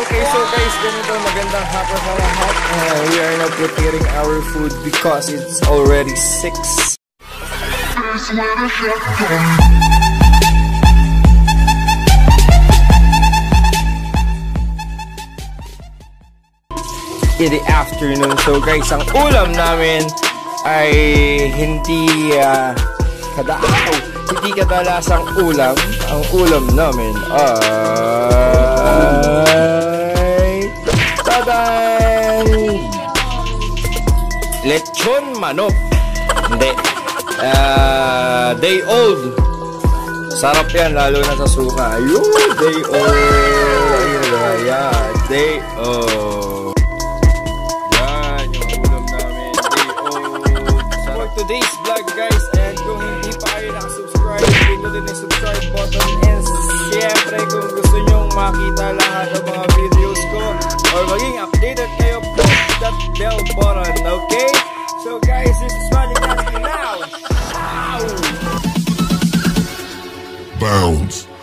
Okay, so guys, ganito magandang hapon sa lahat. We are now preparing our food because it's already 6. In the afternoon. So guys, ang ulam namin ay hindi kadalasang ulam. Ang ulam namin ay lechon manok. Hindi. Day old. Sarap yan, lalo na sa suka. Ayun, day old. Ayan, day old. Yan, yung ulam namin. Day old. For today's vlog, guys, and kung hindi pa kayo nakasubscribe, pindutin na yung subscribe button. And siyempre, kung gusto nyong makita lahat ng mga videos ko or maging updated kayo, push that bell button, okay? So guys, this is Magic Nasty now. Ow! Bounce.